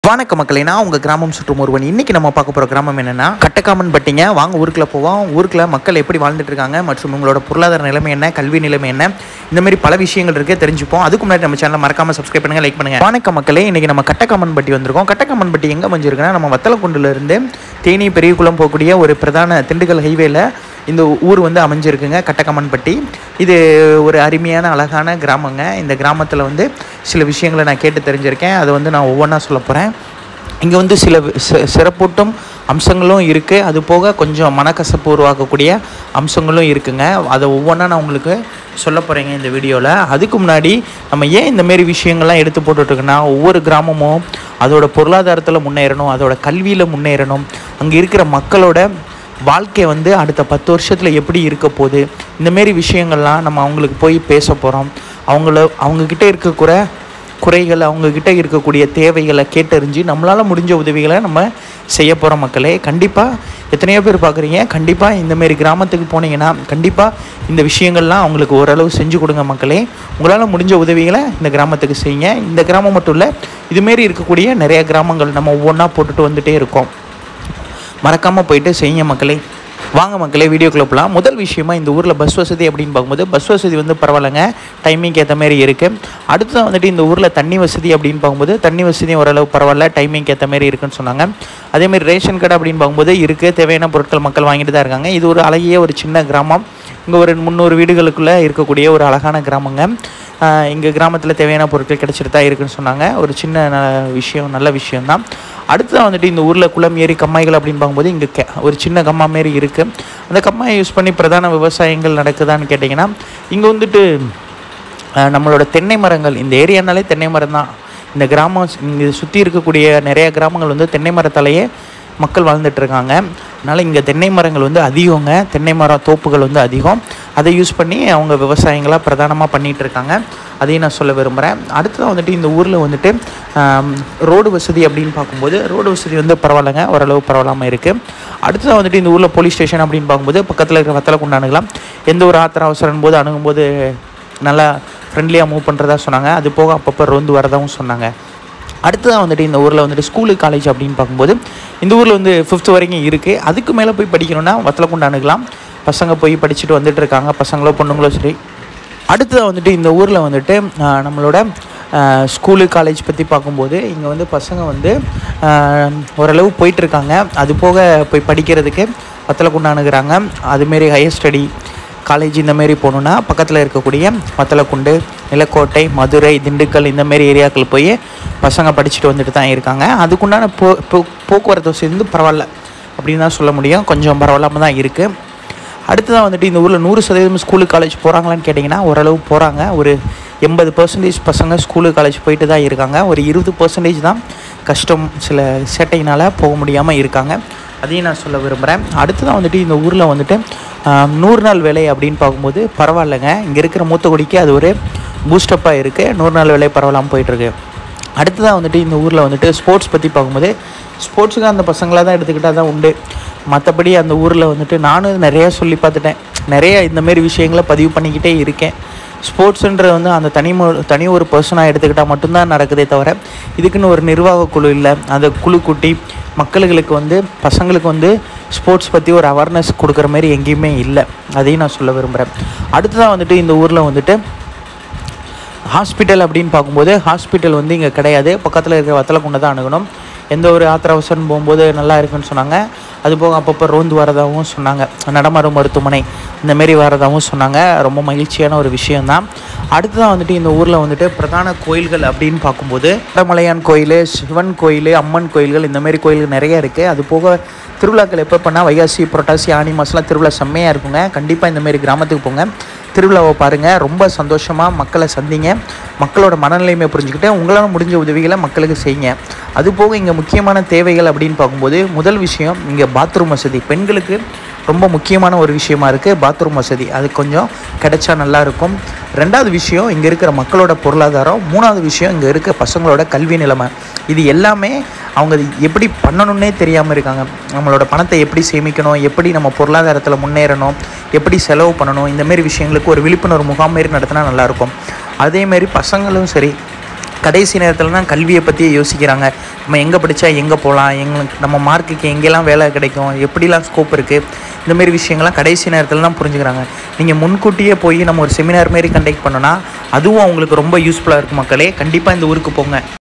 வணக்க மக்களே, நான் உங்கள் கிராமம் சுற்றும் ஒருவன். இன்றைக்கி நம்ம பார்க்க போகிற கிராமம் என்னென்னா கட்டக்காமன்பட்டிங்க. வாங்க ஊருக்குள்ளே போவோம். ஊருக்குள்ள மக்கள் எப்படி வாழ்ந்துட்டு இருக்காங்க மற்றும் உங்களோட பொருளாதார நிலைமை என்ன, கல்வி நிலைமை என்ன, இந்தமாதிரி பல விஷயங்கள் இருக்குது, தெரிஞ்சுப்போம். அதுக்கு முன்னாடி நம்ம சேனலை மறக்காமல் சப்ஸ்கிரைப் பண்ணுங்கள், லைக் பண்ணுங்கள். வணக்க மக்களே, இன்றைக்கி நம்ம கட்டக்காமன்பட்டி வந்திருக்கோம். கட்டக்காமன்பட்டி எங்கே அமைஞ்சிருக்குன்னா நம்ம வத்தலக்குண்டிலிருந்து தேனி பெரியகுளம் போகக்கூடிய ஒரு பிரதான திண்டுக்கல் ஹைவேல இந்த ஊர் வந்து அமைஞ்சிருக்குங்க, கட்டக்காமன்பட்டி. இது ஒரு அருமையான அழகான கிராமங்க. இந்த கிராமத்தில் வந்து சில விஷயங்களை நான் கேட்டு தெரிஞ்சிருக்கேன். அதை வந்து நான் ஒவ்வொன்றா சொல்ல போகிறேன். இங்கே வந்து சில சிறப்பூட்டும் அம்சங்களும் இருக்குது, அது போக கொஞ்சம் மனக்கசப்பு உருவாக்கக்கூடிய அம்சங்களும் இருக்குங்க. அதை ஒவ்வொன்றா நான் உங்களுக்கு சொல்ல போகிறேங்க இந்த வீடியோவில். அதுக்கு முன்னாடி நம்ம ஏன் இந்தமாரி விஷயங்கள்லாம் எடுத்து போட்டுட்ருக்குன்னா, ஒவ்வொரு கிராமமும் அதோட பொருளாதாரத்தில் முன்னேறணும், அதோட கல்வியில் முன்னேறணும், அங்கே இருக்கிற மக்களோட வாழ்க்கை வந்து அடுத்த 10 வருஷத்தில் எப்படி இருக்க போகுது, இந்தமாரி விஷயங்கள்லாம் நம்ம அவங்களுக்கு போய் பேச போகிறோம். அவங்கக்கிட்ட இருக்கக்கூட குறைகள், அவங்கக்கிட்ட இருக்கக்கூடிய தேவைகளை கேட்டறிஞ்சு நம்மளால் முடிஞ்ச உதவிகளை நம்ம செய்ய போகிறோம் மக்களே. கண்டிப்பாக எத்தனையோ பேர் பார்க்குறீங்க, கண்டிப்பாக இந்தமாரி கிராமத்துக்கு போனீங்கன்னா கண்டிப்பாக இந்த விஷயங்கள்லாம் அவங்களுக்கு ஓரளவு செஞ்சு கொடுங்க மக்களே. உங்களால் முடிஞ்ச உதவிகளை இந்த கிராமத்துக்கு செய்யுங்க. இந்த கிராமம் மட்டும் இல்லை, இதுமாரி இருக்கக்கூடிய நிறைய கிராமங்கள் நம்ம ஒவ்வொன்றா போட்டுட்டு வந்துகிட்டே இருக்கோம். மறக்காமல் போயிட்டு செய்யுங்க மக்களே. வாங்க மக்களே, வீடியோக்குள்ளே போகலாம். முதல் விஷயமா இந்த ஊரில் பஸ் வசதி அப்படின்னு பார்க்கும்போது பஸ் வசதி வந்து பரவாயில்லைங்க, டைமிங்க்கு ஏற்ற மாதிரி இருக்குது. அடுத்ததான் வந்துட்டு இந்த ஊரில் தண்ணி வசதி அப்படின்னு பார்க்கும்போது தண்ணி வசதியும் ஓரளவு பரவாயில்ல, டைமிங்க்கு ஏற்ற மாதிரி இருக்குன்னு சொன்னாங்க. அதேமாதிரி ரேஷன் கடை அப்படின்னு பார்க்கும்போது இருக்குது, தேவையான பொருட்கள் மக்கள் வாங்கிட்டு தான் இருக்காங்க. இது ஒரு அழகிய ஒரு சின்ன கிராமம். இங்கே ஒரு 300 வீடுகளுக்குள்ளே இருக்கக்கூடிய ஒரு அழகான கிராமங்க. இங்கே கிராமத்தில் தேவையான பொருட்கள் கிடச்சிட்டு தான் இருக்குதுன்னு சொன்னாங்க. ஒரு சின்ன நல்ல விஷயம்தான். அடுத்ததான் வந்துட்டு இந்த ஊரில் குளம், ஏரி, கம்மாய்கள் அப்படின்னு பார்க்கும்போது இங்கே ஒரு சின்ன கம்மா மாரி இருக்குது. அந்த கம்மாயை யூஸ் பண்ணி பிரதான விவசாயங்கள் நடக்குதான்னு கேட்டிங்கன்னா, இங்கே வந்துட்டு நம்மளோட தென்னை மரங்கள், இந்த ஏரியானாலே தென்னை மரம் தான். இந்த கிராமம் இங்கே சுற்றி இருக்கக்கூடிய நிறைய கிராமங்கள் வந்து தென்னை மரத்தாலேயே மக்கள் வாழ்ந்துட்டுருக்காங்க. அதனால் இங்கே தென்னை மரங்கள் வந்து அதிகங்க, தென்னை மரம் தோப்புகள் வந்து அதிகம். அதை யூஸ் பண்ணி அவங்க விவசாயங்களாக பிரதானமாக பண்ணிகிட்டு இருக்காங்க. அதையும் நான் சொல்ல விரும்புகிறேன். அடுத்ததான் வந்துட்டு இந்த ஊரில் வந்துட்டு ரோடு வசதி அப்படின்னு பார்க்கும்போது ரோடு வசதி வந்து பரவாயில்லைங்க, ஓரளவு பரவாயில்லாமல் இருக்குது. அடுத்ததான் வந்துட்டு இந்த ஊரில் போலீஸ் ஸ்டேஷன் அப்படின்னு பார்க்கும்போது பக்கத்தில் இருக்கிற வத்தலக்குண்டு அணுகலாம். எந்த ஒரு ஆத்திர அவசரம் போது அணுகும்போது நல்லா ஃப்ரெண்ட்லியாக மூவ் பண்ணுறதா சொன்னாங்க. அது போக அப்பப்போ ரோந்து வரதாகவும் சொன்னாங்க. அடுத்ததான் வந்துட்டு இந்த ஊரில் வந்துட்டு ஸ்கூலு, காலேஜ் அப்படின்னு பார்க்கும்போது இந்த ஊரில் வந்து 5th வரைக்கும் இருக்குது. அதுக்கு மேலே போய் படிக்கணுன்னா வத்தலக்குண்டு அணுகலாம். பசங்க போய் படிச்சுட்டு வந்துட்டு இருக்காங்க, பசங்களோ பொண்ணுங்களோ சரி. அடுத்ததாக வந்துட்டு இந்த ஊரில் வந்துட்டு நம்மளோட ஸ்கூலு, காலேஜ் பற்றி பார்க்கும்போது இங்கே வந்து பசங்க வந்து ஓரளவு போயிட்டுருக்காங்க. அது போக போய் படிக்கிறதுக்கு வத்தலக்குண்டு அணுகிறாங்க. அதுமாரி ஹையர் ஸ்டடி காலேஜ் இந்தமாரி போகணுன்னா பக்கத்தில் இருக்கக்கூடிய வத்தலக்குண்டு, நிலக்கோட்டை, மதுரை, திண்டுக்கல் இந்தமாரி ஏரியாக்கள் போய் பசங்க படிச்சுட்டு வந்துட்டு தான் இருக்காங்க. அதுக்குண்டான போக்குவரத்து வசதி வந்து பரவாயில்ல அப்படின்னு தான் சொல்ல முடியும், கொஞ்சம் பரவாயில்லாமல் தான் இருக்குது. அடுத்ததான் வந்துட்டு இந்த ஊரில் 100% ஸ்கூலு, காலேஜ் போகிறாங்களான்னு கேட்டிங்கன்னா ஓரளவு போகிறாங்க. ஒரு 80% பசங்க ஸ்கூலு, காலேஜ் போயிட்டு தான் இருக்காங்க. ஒரு 20% தான் கஷ்டம், சில சேட்டையினால் போக முடியாமல் இருக்காங்க. அதையும் நான் சொல்ல விரும்புகிறேன். அடுத்ததான் வந்துட்டு இந்த ஊரில் வந்துட்டு 100 நாள் வேலை அப்படின்னு பார்க்கும்போது பரவாயில்லைங்க. இங்கே இருக்கிற மூத்த குடிக்கு அது ஒரு பூஸ்டப்பாக இருக்குது. 100 நாள் வேலை பரவாயில்லாமல் போயிட்டுருக்கு. அடுத்ததான் வந்துட்டு இந்த ஊரில் வந்துட்டு ஸ்போர்ட்ஸ் பற்றி பார்க்கும்போது ஸ்போர்ட்ஸுக்கு அந்த பசங்களாக தான் எடுத்துக்கிட்டால் தான் உண்டு. மற்றபடி அந்த ஊரில் வந்துட்டு நானும் நிறையா சொல்லி பார்த்துட்டேன், நிறைய இந்தமாரி விஷயங்களை பதிவு பண்ணிக்கிட்டே இருக்கேன். ஸ்போர்ட்ஸுன்றது வந்து அந்த தனி ஒரு பர்சனாக எடுத்துக்கிட்டால் மட்டும்தான் நடக்குதே தவிர இதுக்குன்னு ஒரு நிர்வாக குழு இல்லை. அந்த குழு கூட்டி மக்களுக்கு வந்து பசங்களுக்கு வந்து ஸ்போர்ட்ஸ் பற்றி ஒரு அவேர்னஸ் கொடுக்குற மாதிரி எங்கேயுமே இல்லை. அதையும் நான் சொல்ல விரும்புகிறேன். அடுத்ததான் வந்துட்டு இந்த ஊரில் வந்துட்டு ஹாஸ்பிட்டல் அப்படின்னு பார்க்கும்போது ஹாஸ்பிட்டல் வந்து இங்கே கிடையாது. பக்கத்தில் இருக்கிற வத்தலக்குண்டை தான் அணுகணும். எந்த ஒரு ஆத்திர அவசரம் போகும்போது நல்லா இருக்குன்னு சொன்னாங்க. அதுபோக அப்பப்போ ரோந்து வரதாகவும் சொன்னாங்க. நடமாடும் மருத்துவமனை இந்தமாரி வரதாகவும் சொன்னாங்க. ரொம்ப மகிழ்ச்சியான ஒரு விஷயந்தான். அடுத்ததான் வந்துட்டு இந்த ஊரில் வந்துட்டு பிரதான கோயில்கள் அப்படின்னு பார்க்கும்போது வடமலையான் கோயில், சிவன் கோயில், அம்மன் கோயில்கள் இந்தமாரி கோயில்கள் நிறைய இருக்குது. அது போக திருவிழாக்கள் எப்போ பண்ணால் வைகாசி, புரட்டாசி, ஆனி மாதம்லாம் திருவிழா செம்மையாக இருக்குங்க. கண்டிப்பாக இந்தமாரி கிராமத்துக்கு போங்க, திருவிழாவை பாருங்கள், ரொம்ப சந்தோஷமாக மக்களை சந்திங்க, மக்களோட மனநிலைமை புரிஞ்சுக்கிட்டு உங்களால் முடிஞ்ச உதவிகளை மக்களுக்கு செய்யுங்க. அதுபோக இங்கே முக்கியமான தேவைகள் அப்படின்னு பார்க்கும்போது முதல் விஷயம் இங்கே பாத்ரூம் வசதி பெண்களுக்கு ரொம்ப முக்கியமான ஒரு விஷயமா இருக்குது. பாத்ரூம் வசதி அது கொஞ்சம் கிடைச்சா நல்லாயிருக்கும். 2வது விஷயம் இங்கே இருக்கிற மக்களோட பொருளாதாரம். 3வது விஷயம் இங்கே இருக்க பசங்களோட கல்வி நிலைமை. இது எல்லாமே அவங்க எப்படி பண்ணணுன்னே தெரியாமல் இருக்காங்க. நம்மளோட பணத்தை எப்படி சேமிக்கணும், எப்படி நம்ம பொருளாதாரத்தில் முன்னேறணும், எப்படி செலவு பண்ணணும், இந்தமாரி விஷயங்களுக்கு ஒரு விழிப்புணர்வு முகாம் மாரி நடத்தினா நல்லாயிருக்கும். அதேமாரி பசங்களும் சரி, கடைசி நேரத்தில் தான் கல்வியை பற்றியே யோசிக்கிறாங்க. நம்ம எங்கே படித்தா எங்கே போகலாம், எங்களுக்கு நம்ம மார்க்குக்கு எங்கெல்லாம் வேலை கிடைக்கும், எப்படிலாம் ஸ்கோப் இருக்குது, இந்தமாரி விஷயங்கள்லாம் கடைசி நேரத்தில் தான் புரிஞ்சுக்கிறாங்க. நீங்கள் முன்கூட்டியே போய் நம்ம ஒரு செமினார் மாரி கண்டக்ட் பண்ணோன்னா அதுவும் அவங்களுக்கு ரொம்ப யூஸ்ஃபுல்லாக இருக்கும். மக்களே, கண்டிப்பாக இந்த ஊருக்கு போங்க.